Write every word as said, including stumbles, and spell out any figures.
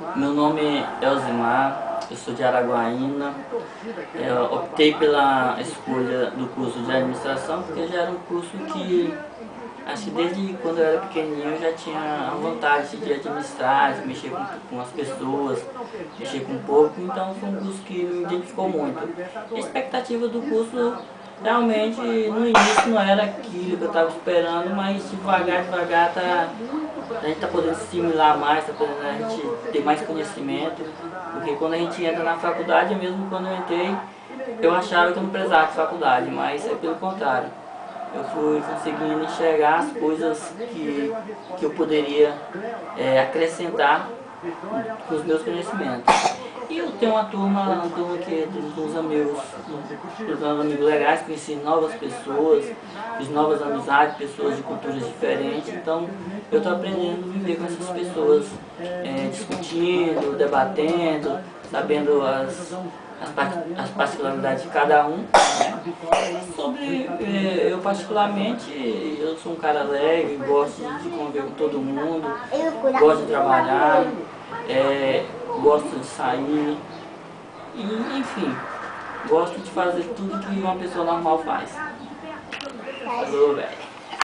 Meu nome é Elzimar, eu sou de Araguaína. Eu optei pela escolha do curso de administração porque já era um curso que, acho que desde quando eu era pequenininho, eu já tinha a vontade de administrar, de mexer com, com as pessoas, mexer com o povo, então foi um curso que me identificou muito. A expectativa do curso realmente no início não era aquilo que eu estava esperando, mas devagar, devagar tá, a gente está podendo assimilar mais, está podendo a gente ter mais conhecimento, porque quando a gente entra na faculdade, mesmo quando eu entrei, eu achava que eu não precisava de faculdade, mas é pelo contrário. Eu fui conseguindo enxergar as coisas que, que eu poderia é, acrescentar com os meus conhecimentos. E eu tenho uma turma, uma turma que tem uns amigos, uns amigos legais, conheci novas pessoas, fiz novas amizades, pessoas de culturas diferentes, então eu estou aprendendo a viver com essas pessoas, é, discutindo, debatendo, sabendo as, as, as particularidades de cada um. Sobre eh, eu particularmente, eu sou um cara alegre, gosto de conviver com todo mundo, gosto de trabalhar, é, gosto de sair, e, enfim, gosto de fazer tudo que uma pessoa normal faz. Falou, velho.